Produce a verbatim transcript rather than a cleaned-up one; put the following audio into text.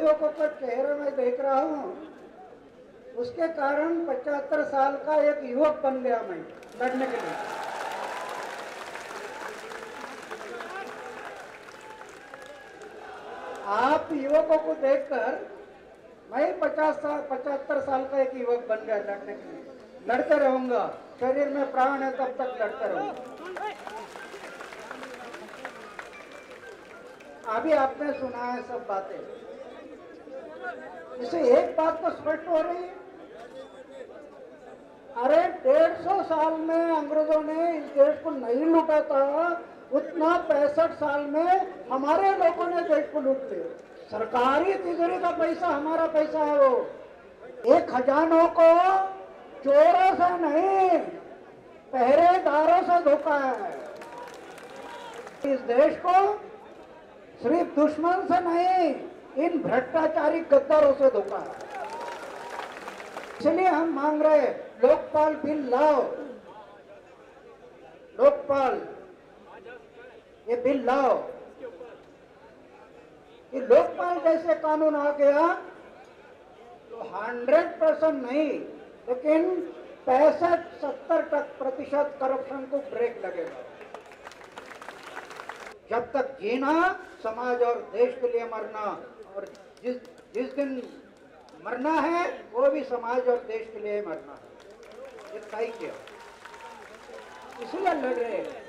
युवकों के चेहरे में देख रहा हूँ, उसके कारण पचहत्तर साल का एक युवक बन गया मैं लड़ने के लिए। आप युवकों को देखकर मैं पचास साल पचहत्तर साल का एक युवक बन गया लड़ने के लिए। लड़ते रहूंगा, शरीर में प्राण है तब तक लड़ते रहूंगा। अभी आपने सुना है सब बातें, इससे एक बात तो स्पष्ट हो रही है, अरे डेढ़ सौ साल में अंग्रेजों ने इस देश को नहीं लूटा था, उतना पैंसठ साल में हमारे लोगों ने देश को लूट लिया। सरकारी तिजोरी का पैसा हमारा पैसा है। वो एक खजानों को चोरों से नहीं, पहरेदारों से धोखा है। इस देश को सिर्फ दुश्मन से नहीं, इन भ्रष्टाचारी गद्दारों से धोखा है। इसलिए हम मांग रहे लोकपाल बिल लाओ, लोकपाल ये बिल लाओ। कि लोकपाल जैसे कानून आ गया तो हंड्रेड परसेंट नहीं, लेकिन पैंसठ सत्तर तक प्रतिशत करप्शन को ब्रेक लगेगा। जब तक जीना, समाज और देश के लिए मरना, और जिस जिस दिन मरना है वो भी समाज और देश के लिए मरना है, ये तय किया, इसलिए लड़ रहे हैं।